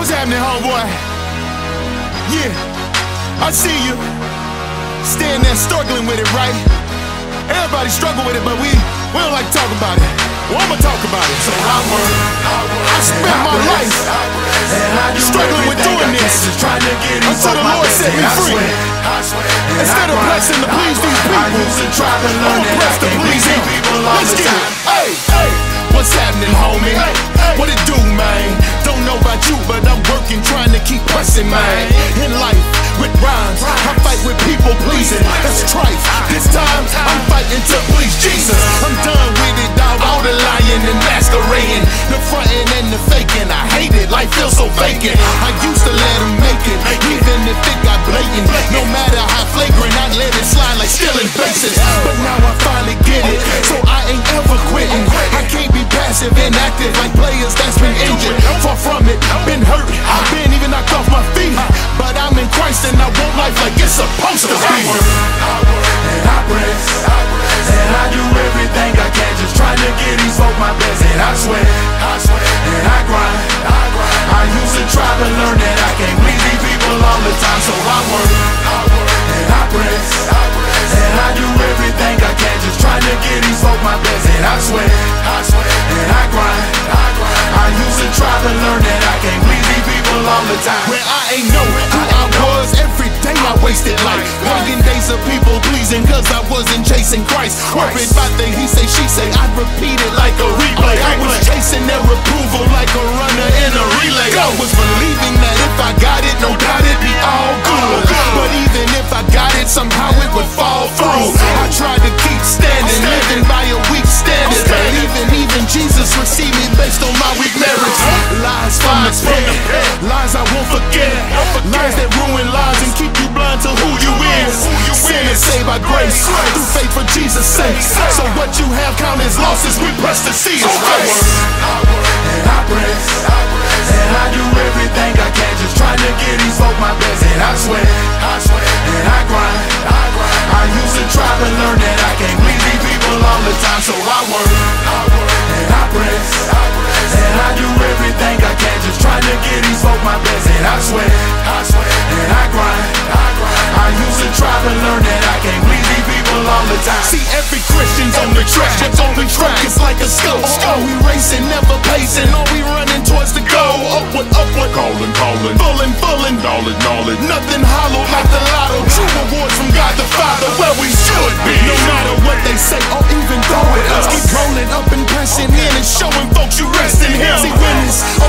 What's happening, homeboy? Yeah, I see you. Staying there struggling with it, right? Everybody struggle with it, but we don't like to talk about it. Well, I'ma talk about it. So I spent my life struggling with doing this until the Lord set me free. Instead of blessing to please these people, I'm blessed to please Him. Let's get it. Hey, what's happening, homie? What it do, man? Don't know about you, but I'm working, trying to keep pressing, man. In life, with rhymes, I fight with people pleasing. That's trife. This time, I'm fighting to please Jesus. I'm done with it, dog. All the lying and masquerading, the fronting and the faking. I hate it. Life feels so vacant. I used to let them make it, even if it got blatant. No matter how flagrant, I let it slide like stealing bases. But now I finally get it, so I ain't ever quitting. I can't be passive and active like players that's been injured. Far from it, been hurt, been even knocked off my feet. But I'm in Christ and I want life like it's supposed to be. I work and I press, and I do everything I can, just trying to get these folk my best. And I sweat and I grind. I used to try to learn that I can't please these people all the time. So I work and I press, and I do everything I can, just trying to get these folk my best. And I sweat and I grind. I used to try to learn that I can't please these people all the time. Where I ain't know who I was, every day I wasted life working days of people pleasing, cause I wasn't chasing Christ. Worried about the he say, she say, I repeat it like a replay. I was chasing their approval like a runner in a relay. I was believing that if I got it, no doubt it'd be all good. But even if I got it, somehow it would fall through. I tried to keep standing, living by a weak standard. But even Jesus received me based on my weak marriage. Lies from the pit, lies I won't forget. Lies that ruin lives and keep you blind to who you is. Sin is saved by grace, through faith for Jesus' sake. So what you have count as losses, we press to see His face. I work and I press, and I do everything I can, just trying to get these folk my best. And I sweat and I grind. I used to try to learn that I can't please these people all the time. So I work and I press, and I do everything I can, just trying to get these folk my best. And I sweat and I grind. I used to try to learn that I can't please these people all the time. See, every Christian's on the track, it's like a scope. Are we racing, never pacing? Are we running towards the goal? Upward, calling, fullin', gnawing. Nothing hollow like the lotto. True rewards from God the Father, where we should be. No matter what they say or even throw it, let's keep rolling up and pressing in and showing folks you rest in Him. See,